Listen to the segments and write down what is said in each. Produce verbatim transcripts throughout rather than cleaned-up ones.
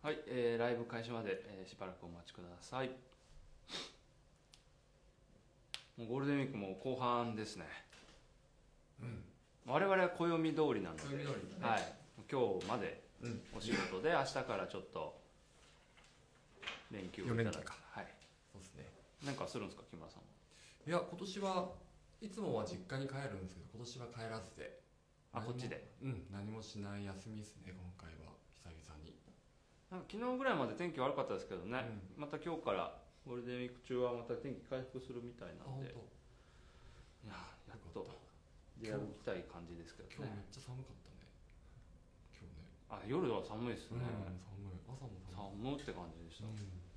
はい、えー、ライブ開始まで、えー、しばらくお待ちください。もうゴールデンウィークも後半ですね。 うん。 我々は暦通りなので、 暦通りだね。 はい、今日までお仕事で、明日からちょっと連休をいただく。はい。 そうですね。 なんかするんですか、木村さんは。 いや、今年はいつもは実家に帰るんですけど、今年は帰らずで。 あ、こっちで。 うん、何もしない休みですね、今回は久々に。 なんか昨日ぐらいまで天気悪かったですけどね、 うん、 また今日からゴールデンウィーク中はまた天気回復するみたいなので、いややっと出歩きたい感じですけどね。 今日めっちゃ寒かったね。今日ね。 あ、夜は寒いですね。 うん、寒い。朝も寒い。 寒って感じでした。 うん、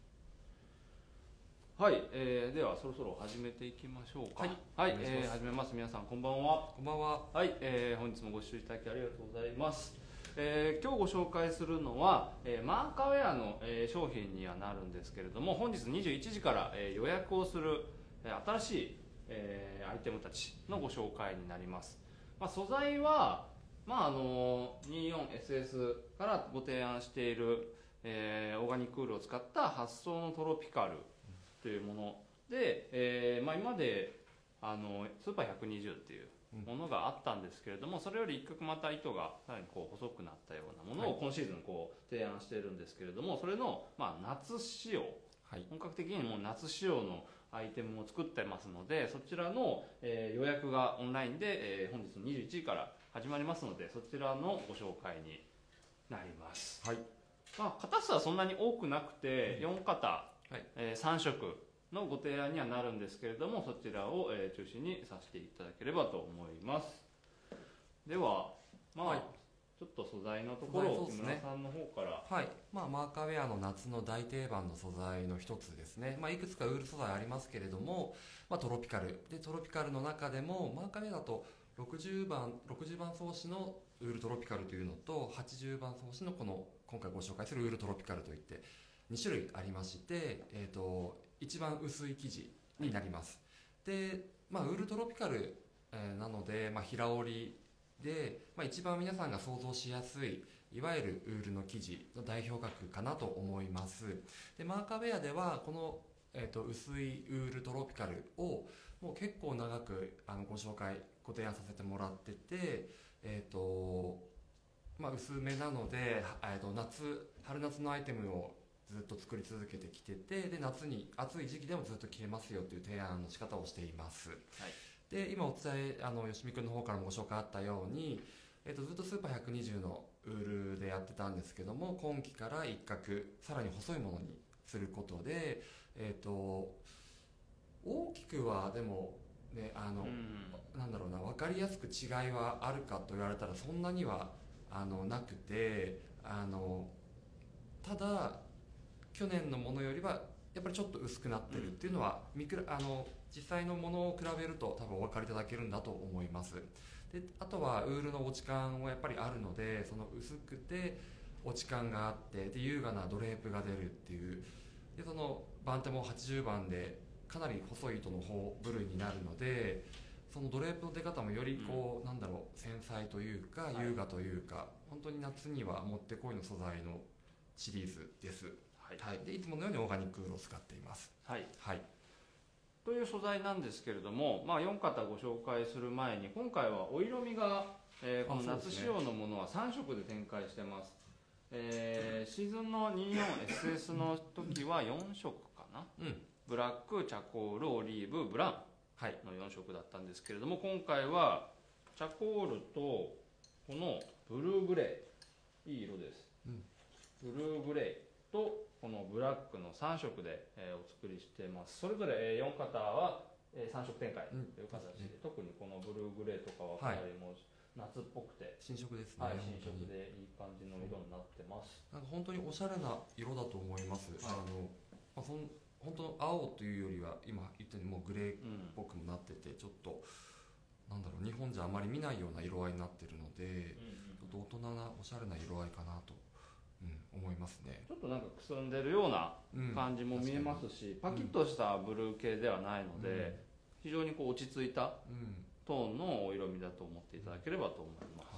はい、えー、ではそろそろ始めていきましょうか。はい、はい、えー、始めます。皆さんこんばんは。 こんばんは。 はい、えー、本日もご視聴いただきありがとうございます。えー、今日ご紹介するのは、えー、マーカーウェアの、えー、商品にはなるんですけれども、本日にじゅういちじから、えー、予約をする、えー、新しい、えー、アイテムたちのご紹介になります。まあ、素材は、まああの にじゅうよんエスエス からご提案している、えー、オーガニックウールを使った発想のトロピカルというもので、えーまあ、今まであのスーパーひゃくにじゅうっていうものがあったんですけれども、それより一角また糸がさらにこう細くなったようなものを今シーズンこう提案しているんですけれども、それのまあ夏仕様、はい、本格的にもう夏仕様のアイテムを作ってますので、そちらの、えー、予約がオンラインで、えー、本日のにじゅういちじから始まりますので、そちらのご紹介になります。はい、まあ、型数はそんなに多くなくてよん型、はい、えー、さん色のご提案にはなるんですけれども、そちらを中心にさせていただければと思います。では、まあ、はい、ちょっと素材のところを木村さんの方から。 はい、まあ、マーカーウェアの夏の大定番の素材の一つですね。まあ、いくつかウール素材ありますけれども、まあ、トロピカルでトロピカルの中でもマーカーウェアだとろくじゅうばんろくじゅうばん装子のウールトロピカルというのとはちじゅうばん装子のこの今回ご紹介するウールトロピカルといってに種類ありまして、えーと一番薄い生地になります。で、まあ、ウールトロピカル、えー、なので、まあ、平織りで、まあ、一番皆さんが想像しやすいいわゆるウールの生地の代表格かなと思います。でマーカーウェアではこの、えー、と薄いウールトロピカルをもう結構長くあのご紹介ご提案させてもらってて、えーとまあ、薄めなので、えー、と夏春夏のアイテムをずっと作り続けてきてて、で夏に暑い時期でもずっと着れますよという提案の仕方をしています。はい、で今お伝えあの吉見君の方からもご紹介あったように、えー、とずっとスーパーひゃくにじゅうのウールでやってたんですけども、今期から一角さらに細いものにすることで、えー、と大きくはでもね、あの、うん、なんだろうな、分かりやすく違いはあるかと言われたらそんなにはあのなくて、あのただ去年のものよりはやっぱりちょっと薄くなってるっていうのは、うん、見くらあの実際のものを比べると多分お分かりいただけるんだと思います。であとはウールの落ち感もやっぱりあるので、その薄くて落ち感があってで優雅なドレープが出るっていう、でその番手もはちじゅうばんでかなり細い糸の方部類になるので、そのドレープの出方もよりこう、うん、なんだろう、繊細というか優雅というか、はい、本当に夏にはもってこいの素材のシリーズです。はい、はい、でいつものようにオーガニックウールを使っています。はい、はい、 という素材なんですけれども、まあ、よん型ご紹介する前に今回はお色味が、えー、この夏仕様のものはさん色で展開してます。えー、シーズンの にじゅうよんエスエス の時はよん色かな、うん、ブラック、チャコール、オリーブ、ブラウンのよん色だったんですけれども、今回はチャコールとこのブルーグレー、いい色です、うん、ブルーグレーとこのブラックのさん色で、えー、お作りしてます。それぞれよん型は、えー、さん色展開という形で、うん、特にこのブルーグレーとかはかなりもう夏っぽくて、 新色ですね、 はい、新色でいい感じの色になってます。 なんか本当におしゃれな色だと思います。はい、あのまあ、そん本当青というよりは今言ったようにもうグレーっぽくもなってて、ちょっとなんだろう、日本じゃあまり見ないような色合いになってるので、ちょっと大人なおしゃれな色合いかなと、うん、思いますね。 ちょっとなんかくすんでるような感じも見えますし、うん、パキッとしたブルー系ではないので、うん、非常にこう落ち着いたトーンのお色味だと思っていただければと思います。はい、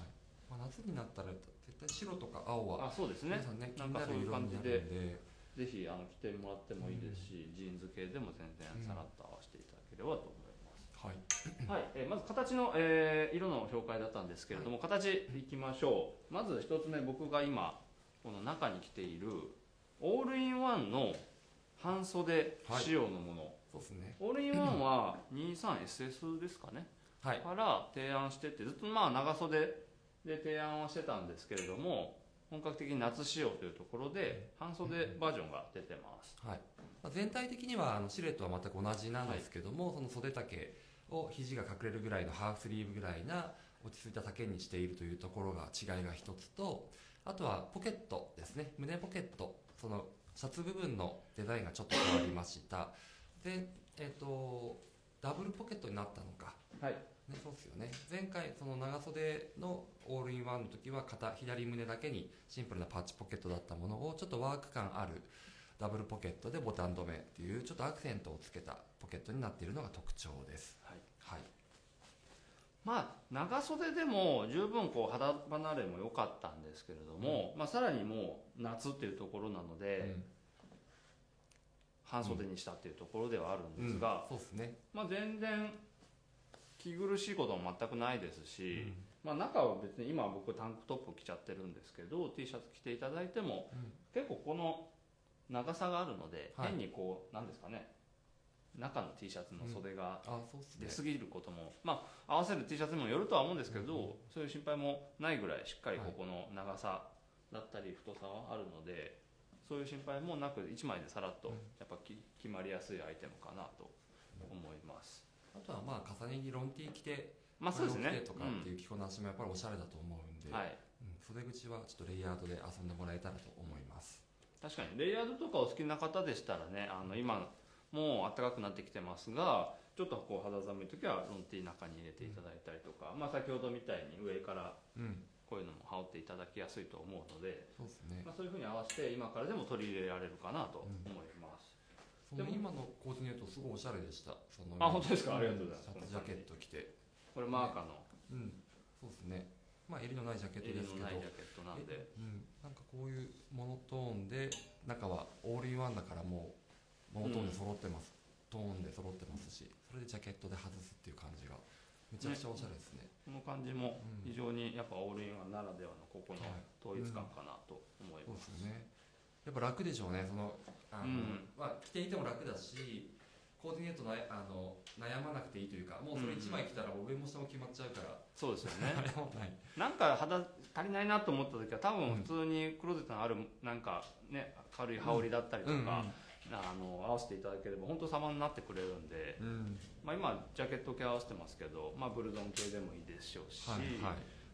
まあ、夏になったら絶対白とか青はあ、そうですね。 皆さんね気なんになるかそういう感色になじでるんで、 ぜひあの着てもらってもいいですし、ジーンズ系でも全然さらっと合わせていただければと思います。 はいはい、えーまず形の、えー色の紹介だったんですけれども、形いきましょう。まず一つ目、僕が今この中に着ているオールインワンの半袖仕様のもの、 そうですね。 オールインワンは にじゅうさんエスエス ですかね、 はい、 から提案してて、ずっとまあ長袖で提案はしてたんですけれども、本格的に夏仕様というところで半袖バージョンが出てます。 はい、まあ全体的にはあのシルエットは全く同じなんですけども、はい、その袖丈を肘が隠れるぐらいのハーフスリーブぐらいな落ち着いた丈にしているというところが違いが一つと、あとはポケットですね、胸ポケット、そのシャツ部分のデザインがちょっと変わりました。で、えっとダブルポケットになったのか、 はいね、そうですよね。前回その長袖のオールインワンの時は肩左胸だけにシンプルなパッチポケットだったものをちょっとワーク感あるダブルポケットでボタン止めっていうちょっとアクセントをつけたポケットになっているのが特徴です。 はい、 はい、 まあ長袖でも十分こう肌離れも良かったんですけれども、うん、まあ、さらにもう夏っていうところなので、うん、半袖にしたっていうところではあるんですが、 うんうん、そうですね。 まあ、全然着苦しいことも全くないですし、うん、まあ、中は別に今僕タンクトップ着ちゃってるんですけど T シャツ着ていただいても、うん、結構この長さがあるので、はい、変にこうなんですかね、中の T シャツの袖が出過ぎることも、うん、まあ合わせる T シャツにもよるとは思うんですけど、うん、そういう心配もないぐらいしっかりここの長さだったり太さはあるので、そういう心配もなくいちまいでさらっとやっぱ決まりやすいアイテムかなと思います。 あとはまあ重ね着ロン T 着て、 まあそうですね、 とかっていう着こなしもやっぱりおしゃれだと思うんで、 うん、はい、 うん、袖口はちょっとレイヤードで遊んでもらえたらと思います。 確かにレイヤードとかお好きな方でしたらね、あの今もう暖かくなってきてますが、ちょっとこう肌寒い時はロン T 中に入れていただいたりとか、うん、まあ先ほどみたいに上からこういうのも羽織っていただきやすいと思うので、 そうですね、 まあ、そういうふうに合わせて今からでも取り入れられるかなと思います。 うん、その今のコーディネートすごいおしゃれでした。そのあ、本当ですか、ありがとうございます。 シャツジャケット着て、 これマーカーの、 ね、うん、そうですね。まあ襟のないジャケットですけど、 襟のないジャケットなんで、 うん、なんかこういうモノトーンで中はオールインワンだからもうモノトーンで揃ってます、うん、トーンで揃ってますし、それでジャケットで外すっていう感じがめちゃくちゃおしゃれですね。 この感じも非常にやっぱオールインワンならではのここの統一感かなと思います。 そうですね。やっぱ楽でしょうね。そのあの、うん、まあ着ていても楽だし、コーディネートのあの悩まなくていいというか、もうそれいちまい着たら上も下も決まっちゃうから、うん、 そうですよね。 ないなんか肌足りないなと思った時は多分普通にクローゼットのあるなんかね軽い羽織だったりとか、うんうんうん、あの合わせていただければ本当様になってくれるんで、うん、まあ、今ジャケット系合わせてますけど、まあ、ブルゾン系でもいいでしょうし、はいはい、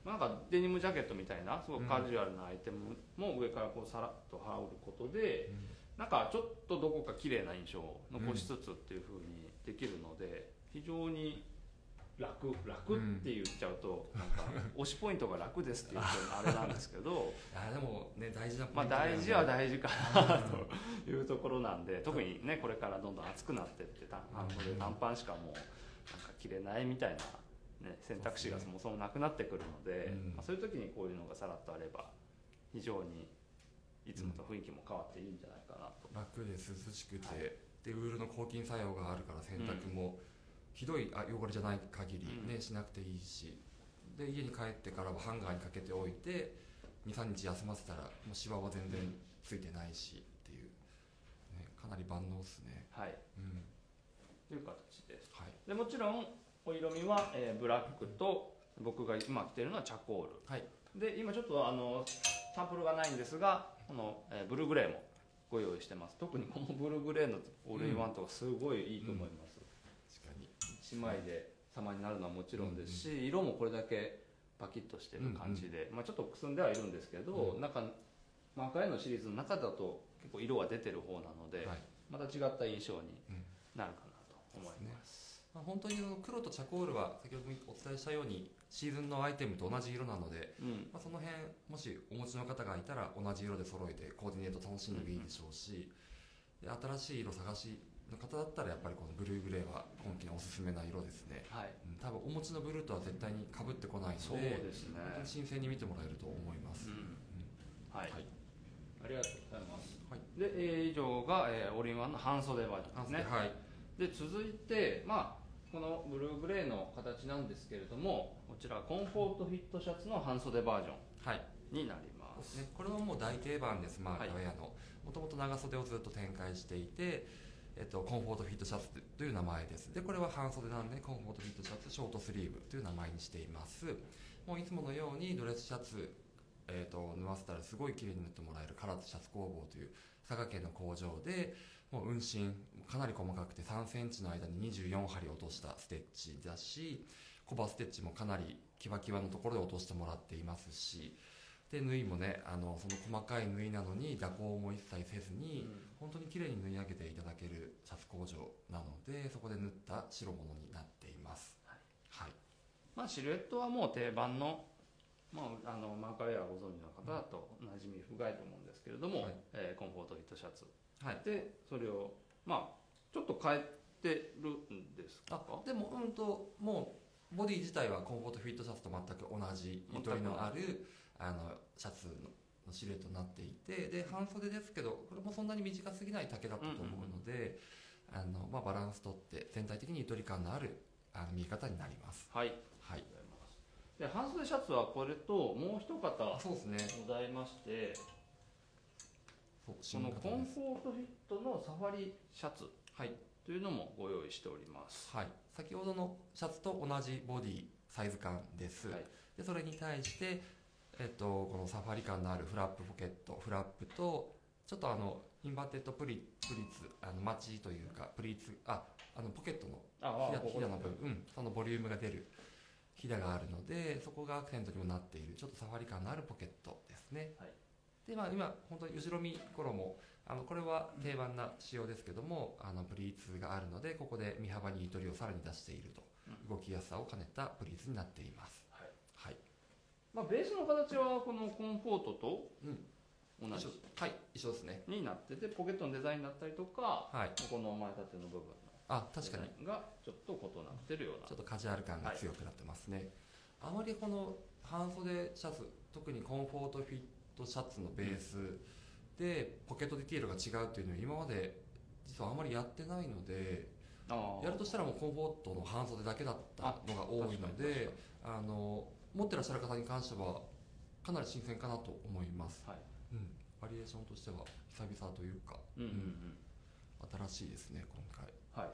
なんかデニムジャケットみたいなすごくカジュアルなアイテムも上からこうさらっと羽織ることで、うん、なんかちょっとどこか綺麗な印象を残しつつっていう風にできるので、非常に楽楽って言っちゃうと、うん、なんか推しポイントが楽ですっていうとあれなんですけどあでもね大事なポイント、 まあ大事は大事かなというところなんで、特にねこれからどんどん暑くなってって短パンしかもうなんか着れないみたいな、ね、選択肢がそもそもなくなってくるので、うん、まあ、そういう時にこういうのがさらっとあれば非常にいつもと雰囲気も変わっていいんじゃないかなと。 楽で涼しくて、はい、でウールの抗菌作用があるから洗濯も、うん、ひどい汚れじゃない限り、ね、うん、しなくていいし、で家に帰ってからはハンガーにかけておいて にさんにち休ませたらもうシワは全然ついてないしっていう、ね、かなり万能ですね。 はい、 うん、 という形です。 はい、 でもちろんお色味は、えー、ブラックと僕が今着てるのはチャコール、 はい、 で今ちょっとあのサンプルがないんですがこの、えー、ブルーグレーもご用意してます。特にこのブルーグレーのオールインワンとかすごいいいと思います。うんうん、いちまいで様になるのはもちろんですし、うんうん、色もこれだけパキッとしてる感じで、うんうん、まあ、ちょっとくすんではいるんですけど、うん、なんかマーカー絵のシリーズの中だと結構色が出てる方なので、はい、また違った印象になるかなと思います。 まあ、本当に黒とチャコールは先ほどお伝えしたようにシーズンのアイテムと同じ色なので、うん、まあ、その辺もしお持ちの方がいたら同じ色で揃えてコーディネート楽しんでもいいでしょうし、うん、で新しい色探しの方だったらやっぱりこのブルーグレーは今季のおすすめな色ですね、 はい、 うん、多分お持ちのブルーとは絶対に被ってこないので、 そうですね、 本当に新鮮に見てもらえると思います、 うんうんはい、 はい、 ありがとうございます、 はい、 で、えー以上が、えーオールインワンの半袖バージョンですね。 はい、 で続いて、まあ、このブルーグレーの形なんですけれども、こちらコンフォートフィットシャツの半袖バージョはいンになります、 ね、これはもう大定番です、マーカーウェアの。もともと長袖をずっと展開していて、えっと、コンフォートフィットシャツという名前です。で、これは半袖なんで、コンフォートフィットシャツ、ショートスリーブという名前にしています。もういつものようにドレスシャツ、えっと、縫わせたらすごい綺麗に縫ってもらえる唐津シャツ工房という佐賀県の工場で、もう運針、かなり細かくてさんセンチの間ににじゅうよん針落としたステッチだし、コバステッチもかなりキワキワのところで落としてもらっていますし、で縫いもね、あのその細かい縫いなのに蛇行も一切せずに、 うん本当に綺麗に縫い上げていただけるシャツ工場なので、そこで縫った白物になっています。 はいはい、 まあ、シルエットはもう定番の、まあ、あのマーカーウェアをご存知の方だと馴染み深いと思うんですけれども、 はいえーコンフォートフィットシャツ、 はい、 でそれを、まあ、ちょっと変えてるんですか？ あでも、うんと、もうボディ自体はコンフォートフィットシャツと全く同じゆとりのあるあのシャツののシルエットになっていて、で半袖ですけど、これもそんなに短すぎない丈だったと思うので、あのまあ、バランスとって全体的にゆとり感のあるあの見え方になります。 はい、 はい、 で半袖シャツはこれともう一方そうですね、 ございまして、 そうこのコンです。 フォートフィットのサファリシャツはい、 というのもご用意しております。 はい、先ほどのシャツと同じボディサイズ感です、 はい、 でそれに対して、えっと、このサファリ感のあるフラップポケットフラップとちょっとあのインバーテッドプリプリツあのマチというかプリーツああのポケットのああひだひだの部ここ分、うん、そのボリュームが出るひだがあるので、そこがアクセントにもなっているちょっとサファリ感のあるポケットですね。 はい、 で、まあ、今本当に後ろ身衣、あのこれは定番な仕様ですけども、あのプリーツがあるので、ここで身幅にゆとりをさらに出していると、 うん動きやすさを兼ねたプリーツになっています。 はい、 はい、 まあ、ベースの形はこのコンフォートとうん、 同じ一緒はい一緒ですね。 になってて、ポケットのデザインだったりとか、 はい、 ここの前立ての部分のあ確かにデザインがちょっと異なってるような。 ちょっとカジュアル感が強くなってますね。あまりこの半袖シャツ、特にコンフォートフィットシャツのベースでポケットディティールが違うっていうのは今まで実はあまりやってないので、 あやるとしたらもうコンフォートの半袖だけだったのが多いので、あの持ってらっしゃる方に関してはかなり新鮮かなと思います、 はい、 うん、バリエーションとしては久々というか、 うんうんうんうん新しいですね今回。 はい、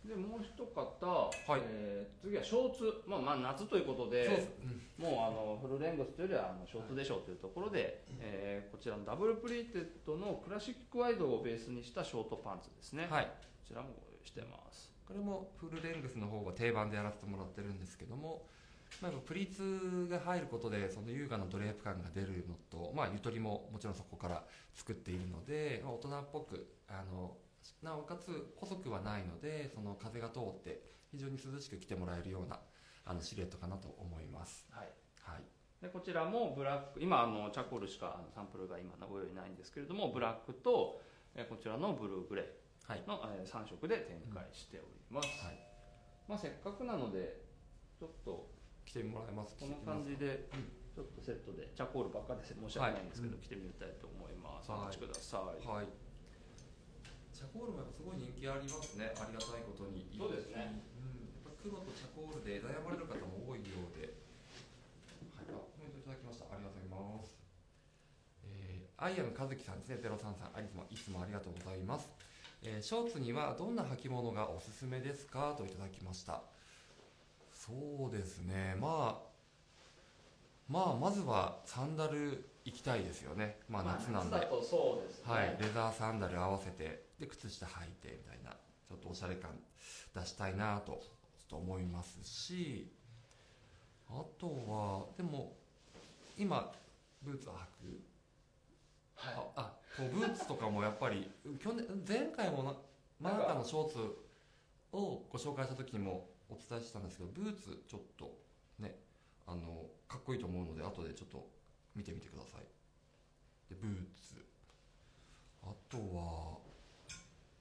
でもう一方、 はいえー次はショーツ、まあ、まあ夏ということで、 そうです、うんもうあのフルレングスというよりはあのショーツでしょうというところで、えーこちらのダブルプリーテッドのクラシックワイドをベースにしたショートパンツですね、 はい、 こちらもご用意してます。 これもフルレングスの方が定番でやらせてもらってるんですけども、まあ、やっぱプリーツが入ることでその優雅なドレープ感が出るのと、まあ、ゆとりももちろんそこから作っているので、まあ、大人っぽくあのなおかつ細くはないので、その風が通って非常に涼しく着てもらえるようなあのシルエットかなと思います。 はい、 はい、 でこちらもブラック、今あのチャコールしかあのサンプルが今のご用意ないんですけれども、ブラックと、えーこちらのブルーグレーの、えーさん色で展開しております、 はい、 まあ、せっかくなのでちょっと着てもらえますこの感じでちょっとセットでチャコールばっかで申し訳ないんですけど、 はい着てみたいと思います、 はいお待ちください。 はい、チャコールもやっぱすごい人気ありますね、ありがたいことに。 そうですね、 うん、やっぱ黒とチャコールで悩まれる方も多いようで、はい、あコメントいただきました、ありがとうございます。えー、アイアム和樹さんですね、ゼロさんさん、いつもいつもありがとうございます。えー、ショーツにはどんな履物がおすすめですかといただきました。そうですね、まあまあまずはサンダル行きたいですよね。まあ夏なんで、 まあ、夏だとそうですね、 はい、レザーサンダル合わせてで靴下履いてみたいな、ちょっとおしゃれ感出したいなとちょっと思いますし、あとはでも今ブーツ履く、 はい、 ああこうブーツとかもやっぱり去年前回もなマーカーのショーツをご紹介した時にもお伝えしたんですけど、ブーツちょっとねあのかっこいいと思うので後でちょっと見てみてください。でブーツ、あとはう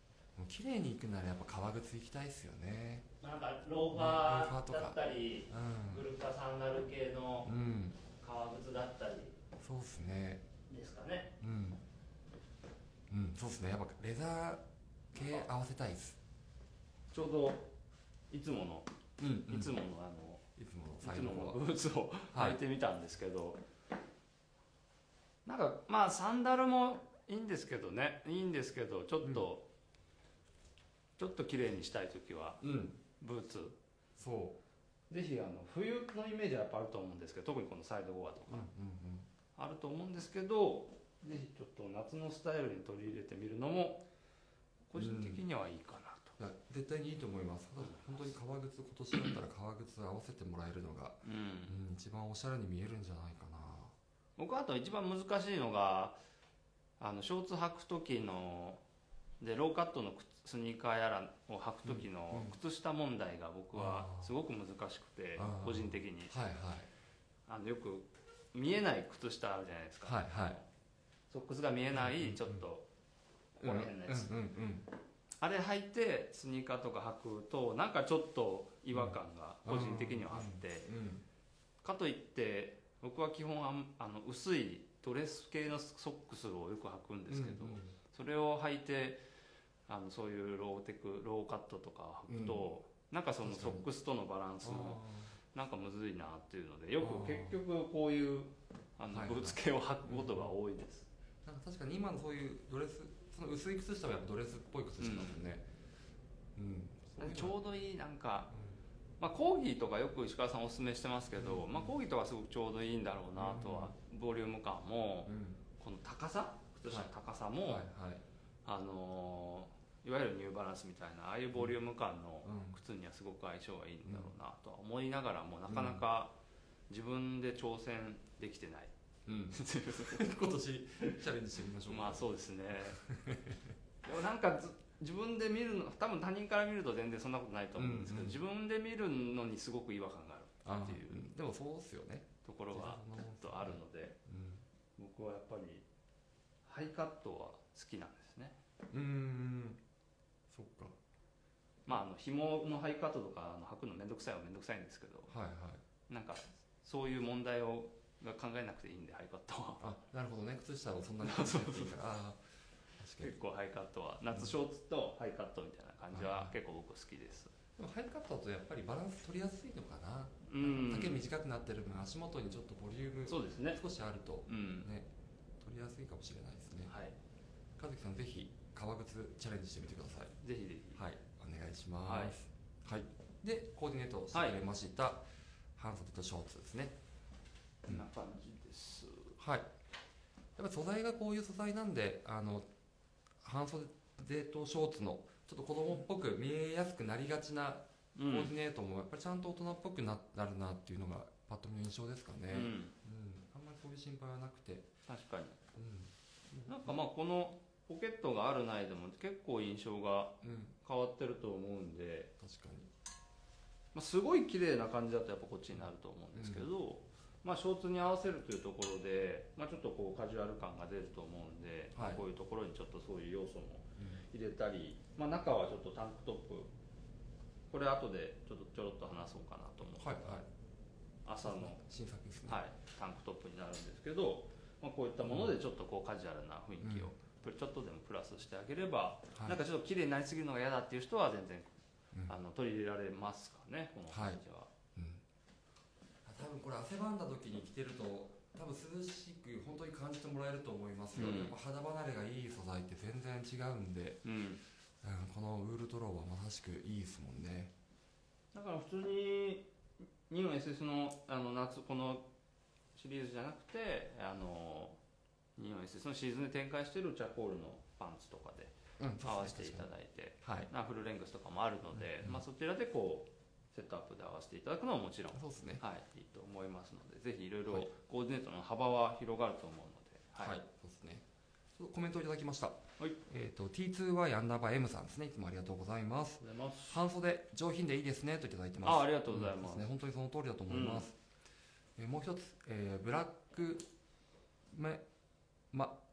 も綺麗にいくならやっぱ革靴行きたいですよね。 なんかローファーだったり、 うん、 グルカサンダル系のうん、 革靴だったりそうですね。 ですかね。 うん、うん、そうですね。やっぱレザー系合わせたいです。 ちょうどいつもの、 うんうん、 いつものあのいつものいつもの最後はブーツをはい履いてみたんですけど、なんかまあサンダルもいいんですけどね、いいんですけどちょっと、ちょっと綺麗にしたい時はうん、 ブーツ、 そぜひあの冬のイメージはやっぱあると思うんですけど、特にこのサイドゴアとう、うんかうんあると思うんですけど、ぜひちょっと夏のスタイルに取り入れてみるのも個人的にはいいかなと。 うん、いや絶対にいいと思います。ただ本当に革靴、今年だったら革靴合わせてもらえるのが、 うんうん、一番おしゃれに見えるんじゃないかな。 僕はあと一番難しいのがあのショーツ履く時のでローカットの靴スニーカーやらを履く時の靴下問題が僕はすごく難しくて、 あー個人的にはいはいあのよく見えない靴下あるじゃないですか、 はいはい、 ソックスが見えなうんうんうんいちょっとここら辺のやつ、 うんうんうんあれ履いてスニーカーとか履くとなんかちょっと違和感が個人的にはあって、 うんうんかといって僕は基本あんあの薄いドレス系のソックスをよく履くんですけど、 うんうんそれを履いてあのそういうローテクローカットとか履くと、なんかそのソックスとのバランスもなんかむずいなっていうのでよく結局こういうあのはいはいブーツ系を履くことが多いです。 なんか確かに今のそういうドレス、その薄い靴下はやっぱドレスっぽい靴下だもんね。うん。 ちょうどいいなんか、 うまあ、コーギーとかよく石川さんおすすめしてますけど、 うんまあ、コーギーとかすごくちょうどいいんだろうなとは、ボリューム感も、 ん。 この高さ靴下の高さも、 はいはい。 あのーいわゆるニューバランスみたいなああいうボリューム感のうん靴にはすごく相性がいいんだろうなとは思いながらも、なかなか自分で挑戦できてない、 うん。今年チャレンジしてみましょうか。 まあそうですねでもなんかず自分で見るの多分他人から見ると全然そんなことないと思うんですけど、 うんうん自分で見るのにすごく違和感があるあっていううんでもそうっすよね。 ところがちょっとあるので、 うん。 僕はやっぱりハイカットは好きなんですね。 うーん。そっか。 まああの紐のハイカットとかあの履くのめんどくさいはめんどくさいんですけど、 はいはい。 なんかそういう問題をが考えなくていいんで、ハイカットはあ、なるほどね。靴下をそんなに考えていいから。ああ。確かに結。構ハイカットは夏ショーツとハイカットみたいな感じは結構僕好きです。 でもハイカットだとやっぱりバランス取りやすいのかな。 うん丈短くなってる分足元にちょっとボリュームそうですね。 少しあるとうんね取りやすいかもしれないですね。 はい和樹さんぜひ革靴チャレンジしてみてください。 ぜひぜひ。 はい、お願いします。はい。でコーディネートしてくれました、半袖とショーツですね。 こんな感じです。 はい。やっぱ素材がこういう素材なんで、あの半袖とショーツのちょっと子供っぽく見えやすくなりがちなうんコーディネートもやっぱりちゃんと大人っぽくななるなっていうのがパッと見の印象ですかね。 うん、 うん、あんまりそういう心配はなくて、 確かに。 うん、 なんかまあこのポケットがあるないでも結構印象がうん、 変わってると思うんで、 確かに。 まあ、すごい綺麗な感じだとやっぱこっちになると思うんですけど、まあ、ショーツに合わせるというところで、まあ、ちょっとこうカジュアル感が出ると思うんで、 はいまあこういうところにちょっとそういう要素もうん、 入れたり、まあ、中はちょっとタンクトップ、これ後でちょっとちょろっと話そうかなと思って、 はいはい。 朝の、 新作ですね。 はい、タンクトップになるんですけど、まあ、こういったものでちょっとこうカジュアルな雰囲気をちょっとでもプラスしてあげれば、 はい、 なんかちょっと綺麗になりすぎるのが嫌だっていう人は全然、 うんあの取り入れられますかね、この感じは。 うん、多分これ汗ばんだ時に着てると多分涼しく本当に感じてもらえると思いますよ、 うんやっぱ肌離れがいい素材って全然違うんで、 うん、 うん、このウールトローはまさしくいいですもんね。 だから普通にニオン エスエス のあの夏このシリーズじゃなくてあのニオン エスエス のシーズンで展開しているチャコールのパンツとかでうん、 合わせていただいて、 はい、 なフルレングスとかもあるので、 うんまあ、そちらでこうセットアップで合わせていただくのはもちろん、 そうですね。 はい、いいと思いますので、ぜひいろいろはいコーディネートの幅は広がると思うので、 はい、そうですね。ちょっとコメントをいただきました。 はい、 えっ、と ティーツーワイ アンダーバー M さんですね。いつもありがとうございます。 ありがとうございます。 半袖上品でいいですねといただいてます。 あありがとうございますんですね、本当にその通りだと思います。えーもう一つ、えーブラックメま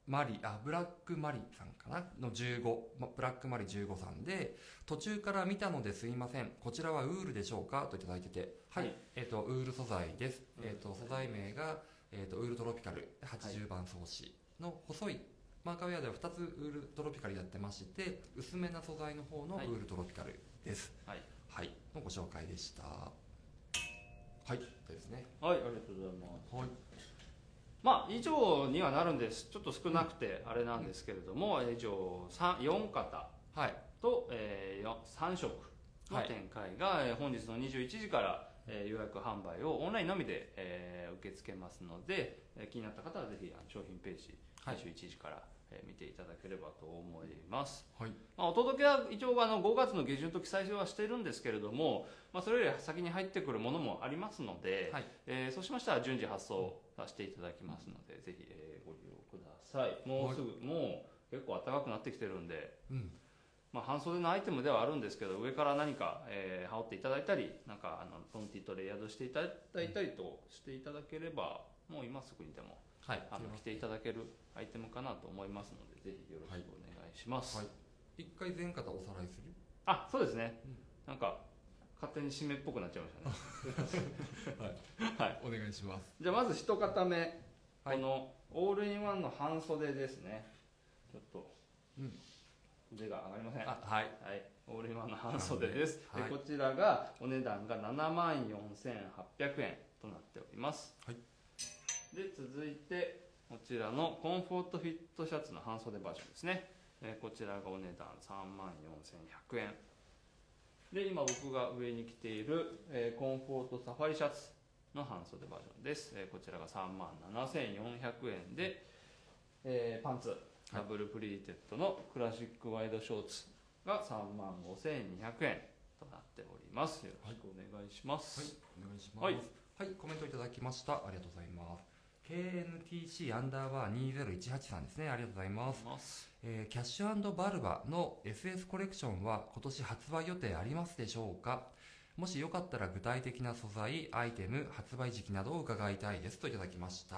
マリあブラックマリさんかなのじゅうご、まブラックマリじゅうごさんで、途中から見たのですいません、こちらはウールでしょうかといただいてて、はい、 はいえっ、とウール素材です、 うんえっ、と素材名が、えー、とウールトロピカルはちじゅうばん装紙の細い、マーカーウェアではふたつウールトロピカルやってまして、薄めな素材の方のウールトロピカルですはいはい、のご紹介でした。はいですね。 はい、ありがとうございます。 はいまあ以上にはなるんです。ちょっと少なくてあれなんですけれども、以上よん型はいと、えー、よさん色の展開が、えー本日のにじゅういちじから、えー予約販売をオンラインのみで、えー受け付けますので、えー気になった方はぜひあの商品ページはいにじゅういちじから、えー見ていただければと思います。 はいまあ、お届けは一応あのごがつの下旬と記載はしているんですけれども、まあ、それより先に入ってくるものもありますので、 はいえーそうしましたら順次発送させていただきますので、ぜひ、えーご利用ください。もうすぐ、もう結構暖かくなってきてるんで、 うんまあ、半袖のアイテムではあるんですけど、上から何か、えー羽織っていただいたり、なんかあのロンティとレイヤードしていただいたりとしていただければ、もう今すぐにでもはいあの着ていただけるアイテムかなと思いますので、ぜひよろしくお願いします。 はい一回全型おさらいする。 あ、そうですね、 うんなんか勝手に締めっぽくなっちゃいましたねはい、 お願いします。 じゃあまず一型目、 はいこのオールインワンの半袖ですね。ちょっとうん腕が上がりません。 あはいはい、オールインワンの半袖です。 はいでこちらがお値段がななまんよんせんはっぴゃくえんとなっております。 はいで続いてこちらのコンフォートフィットシャツの半袖バージョンですね。えーこちらがお値段さんまんよんせんひゃくえんで、今僕が上に着ている、えーコンフォートサファリシャツの半袖バージョンです。えーこちらがさんまんななせんよんひゃくえんで、えーパンツダブルプリーテッドのクラシックワイドショーツがさんまんごせんにひゃくえんとなっております。よろしくお願いします。 はいお願いします。 はいはい、コメントいただきました。ありがとうございます。ケーエヌティーシー アンダーバーにせんじゅうはちさんですね。ありがとうございます。 ますえーキャッシュ&バルバの エスエス コレクションは今年発売予定ありますでしょうか。もしよかったら具体的な素材、アイテム、発売時期などを伺いたいですといただきました。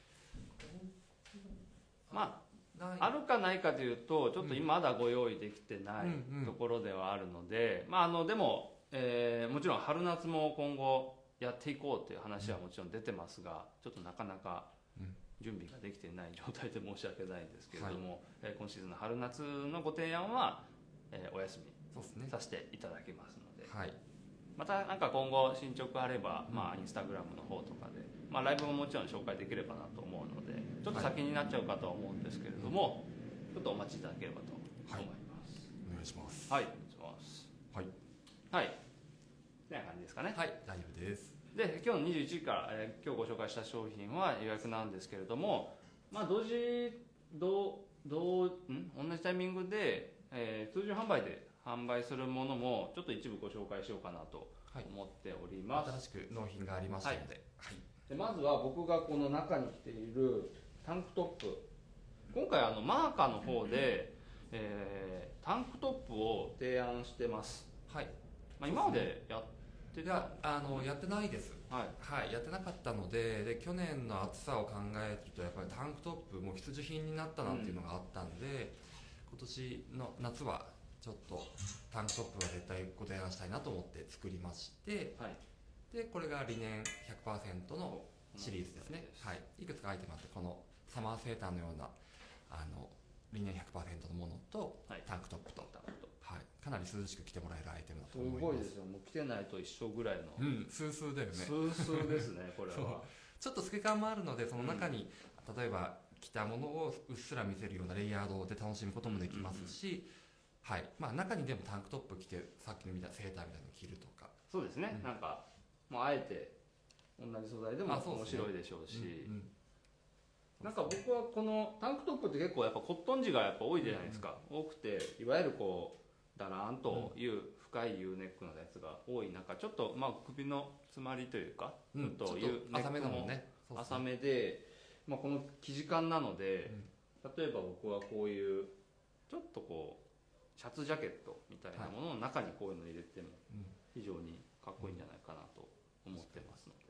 まないあ、あるかないかというと、ちょっと今まだご用意できてないうんうんところではあるので、まあ、あのでも、えーもちろん春夏も今後やっていこうという話はもちろん出てますが、ちょっとなかなかうん準備ができていない状態で申し訳ないんですけれども、えー今シーズンの春夏のご提案は、えーお休みそうですね。 させていただきますので、 はい。 またなんか今後進捗あれば、まあ、インスタグラムの方とかで、まあ、ライブももちろん紹介できればなと思うので、ちょっと先になっちゃうかとは思うんですけれども、ちょっとお待ちいただければと思います。 お願いします。 はい、お願いします。 はい。 はい、みたいな感じですかね。 はい、大丈夫です。 で、今日のにじゅういちじから、えー今日ご紹介した商品は予約なんですけれども、まあ、同時同同ん同じタイミングで、えー通常販売で販売するものもちょっと一部ご紹介しようかなとはい思っております。 新しく納品がありましたので。はい。 でまずは僕がこの中に着ているタンクトップ、今回あのマーカーの方で、えータンクトップを提案してます。 はい。 まあ、今までやってた、 いや、あの、やってないです。 はい、 はい、やってなかったので、で去年の暑さを考えるとやっぱりタンクトップも必需品になったなっていうのがあったんで、今年の夏はちょっとタンクトップは絶対ご提案したいなと思って作りまして、 はい、 でこれがリネン ひゃくパーセント のシリーズですね、 ははいい、いくつかアイテムあって、このサマーセーターのようなあのリネン ひゃくパーセント のものと、 はいタンクトップと、 タンクトップはい、かなり涼しく着てもらえるアイテムだすと思います。 ごいですよ、もう着てないと一緒ぐらいの、 うん、スースーだよね。 スースーですね、これは。 ちょっと透け感もあるので、その中に、例えば着たものをうっすら見せるようなレイヤードで楽しむこともできますし、はいまあ、中にでもタンクトップ着て、さっきの見たセーターみたいなの着るとか、 そうですね、 うんなんかもうあえて同じ素材でもあそうですね面白いでしょうし、 うんうんなんか僕はこのタンクトップって結構やっぱコットン地がやっぱ多いじゃないですか、多くて、いわゆるこうだらーんという深い U ネックのやつが多い中、ちょっとまあ首の詰まりというか、 うんちょっとち U ょっと浅めだもんね。そうそう浅めで、まあ、この生地感なので、例えば僕はこういうちょっとこうシャツジャケットみたいなものの中にこういうの入れてもうん非常にかっこいいんじゃないかなと思ってますので、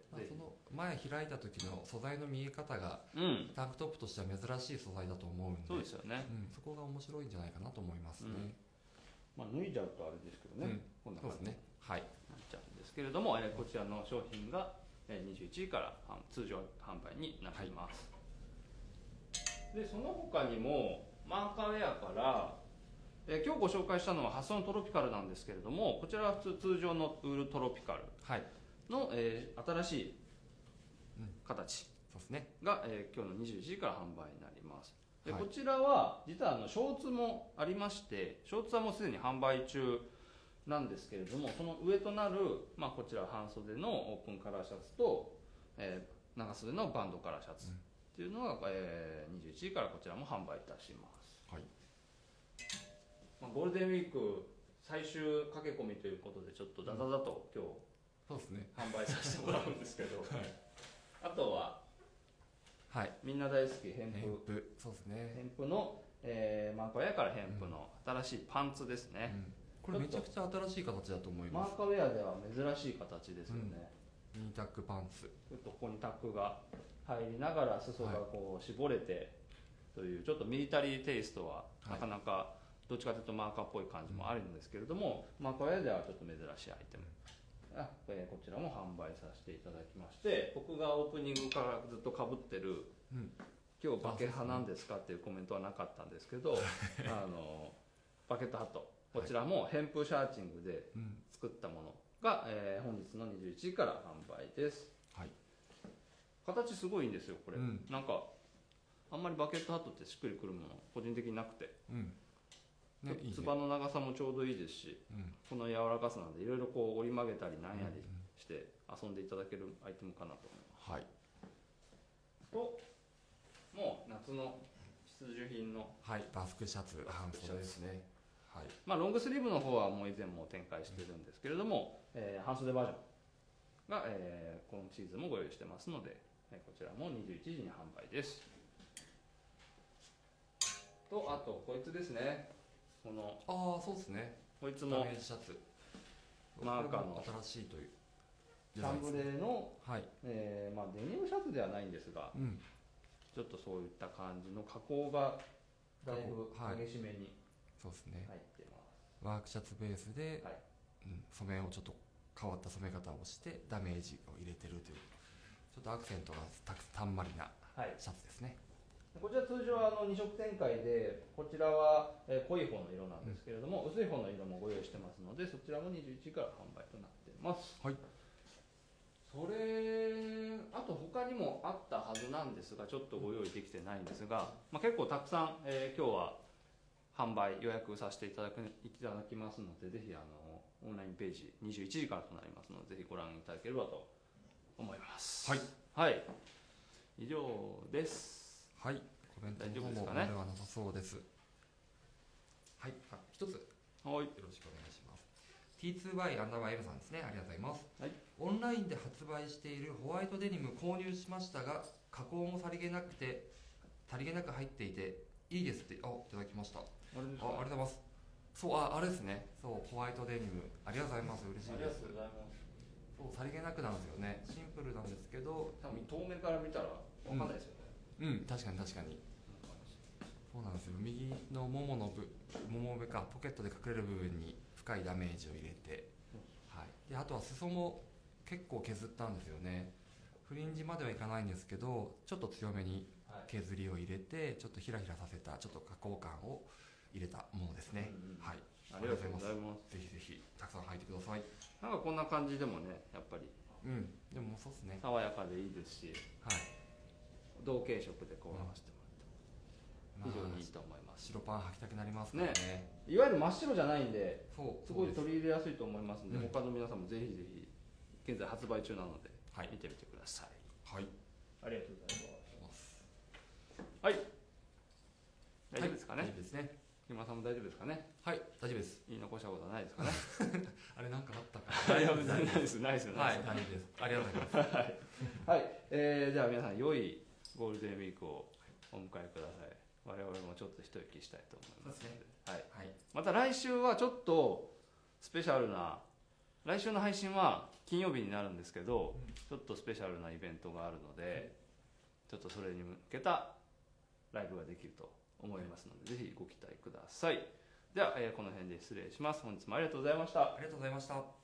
まあ、その前開いた時の素材の見え方が、 うん、 タンクトップとしては珍しい素材だと思うんで、 そうですよね、 うん、そこが面白いんじゃないかなと思いますね。 うん、まあ、脱いじゃうとあれですけどね、 うん、 こんな感じにね、はい、 なっちゃうんですけれども、えー、こちらの商品がにじゅういちじから通常販売になっています、はい、でその他にもマーカーウェアから、えー、今日ご紹介したのは発想のトロピカルなんですけれども、こちらは普通通常のウールトロピカルの、はい、えー、新しい形が、えー、今日のにじゅういちじから販売になります。で、はい、こちらは実はあのショーツもありまして、ショーツはもうすでに販売中なんですけれども、その上となる、まあ、こちら半袖のオープンカラーシャツと、えー、長袖のバンドカラーシャツっていうのが、えー、にじゅういちじからこちらも販売いたします、はい。まあ、ゴールデンウィーク最終駆け込みということでちょっとダダダと今日、 そうですね、 販売させてもらうんですけど、はい、あとは、 はい、 みんな大好きヘンプ、 ヘンプ、そうですね、 ヘンプの、えー、マーカーウェアからヘンプの新しいパンツですね、 うん、これめちゃくちゃ新しい形だと思います。 マーカーウェアでは珍しい形ですよね、 うん、ミニタックパンツ、 ちょっとここにタックが入りながら裾がこう絞れてという、ちょっとミリタリーテイストはなかなかどっちかというとマーカーっぽい感じもあるんですけれども、マーカーウェアではちょっと珍しいアイテムが、えー、こちらも販売させていただきまして、僕がオープニングからずっとかぶってる、うん、今日バケ派なんですかっていうコメントはなかったんですけどあのバケットハット、こちらもヘンプシャーチングで作ったものが、えー、本日のにじゅういちじから販売です、はい、形すごいんですよこれ、うん、なんかあんまりバケットハットってしっくりくるもの個人的になくて、うんね、つばの長さもちょうどいいですし、うん、この柔らかさなんでいろいろこう折り曲げたりなんやりして遊んでいただけるアイテムかなと思います、はい、ともう夏の必需品の、 はい、バスクシャツ半袖ですね、はい、 まあ、ロングスリーブの方はもう以前も展開してるんですけれども、うん、えー、半袖バージョンが、えー、今シーズンもご用意してますので、えー、こちらもにじゅういちじに販売です。とあとこいつですね、このああそうですね、 こいつもダメージシャツマーカーの新しいというシャンブレーの、 はい、 えーまあ、デニムシャツではないんですが、うん、ちょっとそういった感じの加工がだいぶ激しめに入ってます、 はい、ワークシャツベースで、はい、うん、染めをちょっと変わった染め方をしてダメージを入れてるというちょっとアクセントがたくたんまりなシャツですね、 はい、こちら通常はあのに色展開で、こちらは濃い方の色なんですけれども、うん、薄い方の色もご用意してますので、そちらもにじゅういちじから販売となっています、はい、それあと他にもあったはずなんですがちょっとご用意できてないんですが、まあ、結構たくさん、えー、今日は販売予約させていただくいただきますので、ぜひあのオンラインページにじゅういちじからとなりますので、ぜひご覧いただければと思います。はい、はい、以上です。 はい、コメントの方も問題はなさそうです。はい、あ、一つ、はい、よろしくお願いします。ティーツーワイ アンダーバー M さんですね、ありがとうございます。はい、オンラインで発売しているホワイトデニム購入しましたが、加工もさりげなくて足りげなく入っていていいですって、あ、いただきました。あれですか、あ、ありがとうございます。そう、あ、あれですね、そう、ホワイトデニム、ありがとうございます、嬉しいです。ありがとうございます。そう、さりげなくなんですよね、シンプルなんですけど、 多分遠目から見たら分かんないですよね。 うん、うん、確かに確かに。そうなんですよ、右のももの部、もも上か、ポケットで隠れる部分に深いダメージを入れて、はい、であとは裾も結構削ったんですよね。フリンジまではいかないんですけど、ちょっと強めに削りを入れて、ちょっとひらひらさせたちょっと加工感を入れたものですね、うんうん、はい、 ありがとうございます。 ぜひぜひたくさん履いてください。 なんかこんな感じでもね、やっぱり、 うん、でもそうですね、 爽やかでいいですし、はい、同系色でこう合わせてもらっても非常にいいと思います。 白パン履きたくなりますからね。 ね、いわゆる真っ白じゃないんで、そうすごい取り入れやすいと思いますので、うん、他の皆さんもぜひぜひ現在発売中なので、はい、見てみてください。はい、ありがとうございます。はい、大丈夫ですかね。はい、大丈夫ですね。木村さんも大丈夫ですかね。 はい、大丈夫です。 言い残したことはないですかね。 あれなんかあったかな。大丈夫です。ないです。 はい、大丈夫です。ありがとうございます。はい、 はい、えー、じゃあ皆さん良いゴールデンウィークをお迎えください。我々もちょっと一息したいと思いますので、はい、はい、また来週はちょっとスペシャルな来週の配信は金曜日になるんですけど、ちょっとスペシャルなイベントがあるので、ちょっとそれに向けたライブができると思いますので、ぜひご期待ください。では、えーこの辺で失礼します。本日もありがとうございました。 ありがとうございました。